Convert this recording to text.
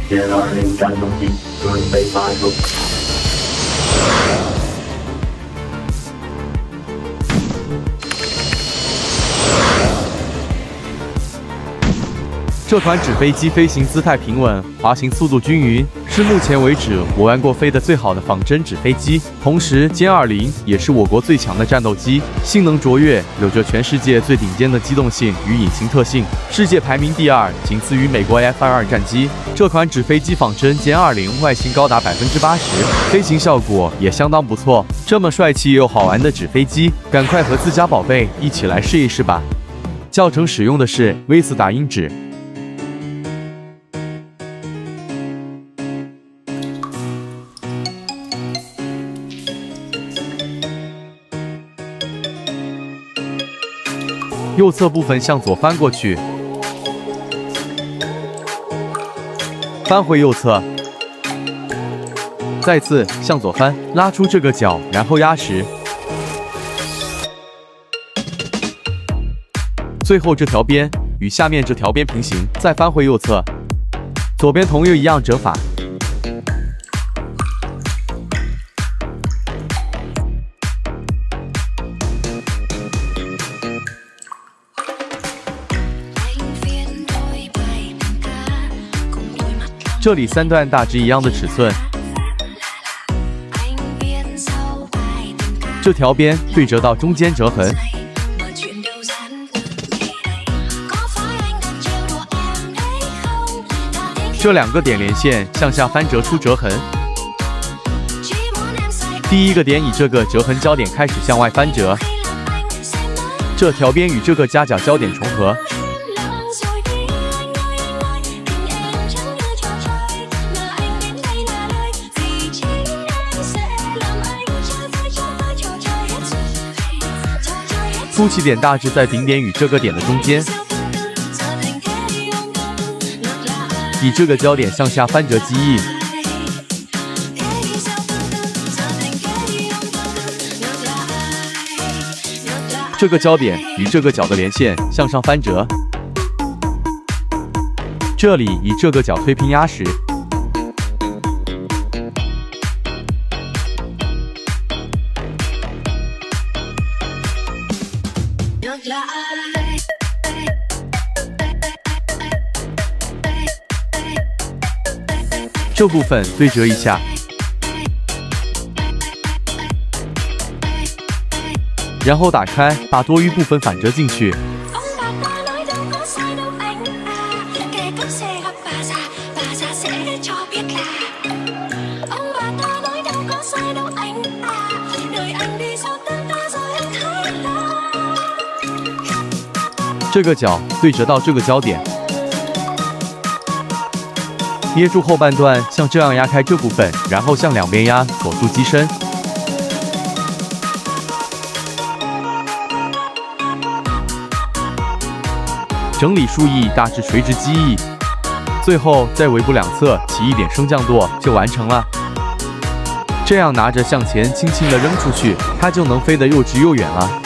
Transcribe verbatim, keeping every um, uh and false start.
歼二零战斗机准备发射。 这款纸飞机飞行姿态平稳，滑行速度均匀，是目前为止我玩过飞得最好的仿真纸飞机。同时，歼二零也是我国最强的战斗机，性能卓越，有着全世界最顶尖的机动性与隐形特性，世界排名第二，仅次于美国 F 二二战机。这款纸飞机仿真歼二零外形高达百分之八十，飞行效果也相当不错。这么帅气又好玩的纸飞机，赶快和自家宝贝一起来试一试吧！教程使用的是 V 四打印纸。 右侧部分向左翻过去，翻回右侧，再次向左翻，拉出这个角，然后压实，最后这条边与下面这条边平行，再翻回右侧，左边同样一样折法。 这里三段大致一样的尺寸，这条边对折到中间折痕，这两个点连线向下翻折出折痕。第一个点以这个折痕焦点开始向外翻折，这条边与这个夹角焦点重合。 凸起点大致在顶点与这个点的中间，以这个焦点向下翻折机翼，这个焦点与这个角的连线向上翻折，这里以这个角推平压实。 这部分对折一下，然后打开，把多余部分反折进去。这个角对折到这个焦点。 捏住后半段，像这样压开这部分，然后向两边压，锁住机身。整理竖翼，大致垂直机翼。最后在尾部两侧起一点升降舵，就完成了。这样拿着向前轻轻地扔出去，它就能飞得又直又远了。